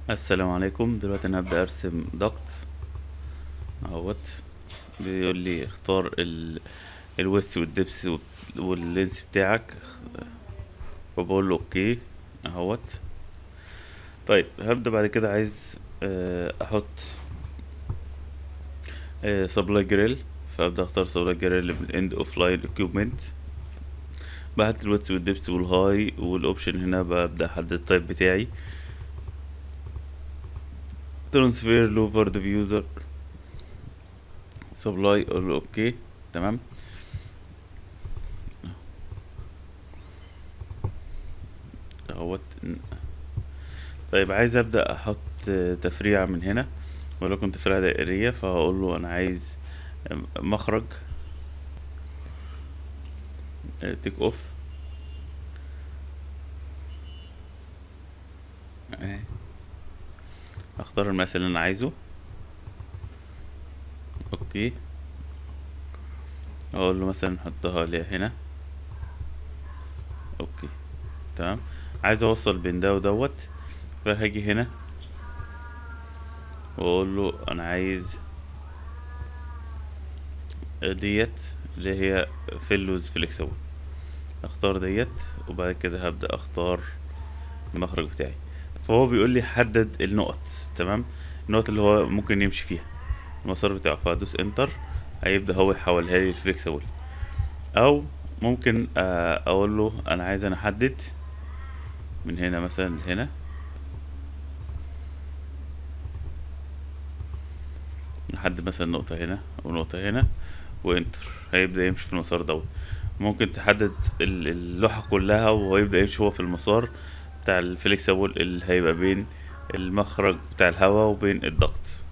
السلام عليكم. دلوقتي انا هبدأ ارسم ضغط اهوت. بيقول لي اختار الويدث والدبس واللينس بتاعك، وبقول له اوكي اهوت. طيب هبدأ بعد كده، عايز احط سبلاي جريل، فابدأ اختار سبلاي جريل من اند اوف لاين اكيوبمنت. بحط الويدث والدبس والهاي والاوبشن هنا، ببدأ احدد التايب بتاعي ترانسفير لوفر ديفيوزر سبلاي، اقول له اوكي تمام اهوت. طيب عايز ابدا احط تفريعه من هنا، ولكن تفريعه دائريه، فهقول له انا عايز مخرج تيك اوف اهي. اختار المقاس اللي انا عايزه اوكي. اقول له مثلا نحطها لي هنا اوكي تمام. عايز اوصل بين ده ودوت، فهاجي هنا واقول له انا عايز ديت اللي هي فيلوز فليكسبل، اختار ديت. وبعد كده هبدأ اختار المخرج بتاعي، فهو بيقول لي حدد النقط. تمام، النقط اللي هو ممكن يمشي فيها المسار بتاعه، فهدوس انتر هيبدأ هو يحولها لي الفليكسبل. او ممكن اقول له انا عايز انا احدد من هنا مثلا لهنا، نحدد مثلا نقطة هنا ونقطة هنا وانتر، هيبدأ يمشي في المسار دوت. ممكن تحدد اللوحة كلها وهو يبدأ يمشي هو في المسار بتاع الفليكسبل اللي هيبقى بين المخرج بتاع الهواء وبين الضغط.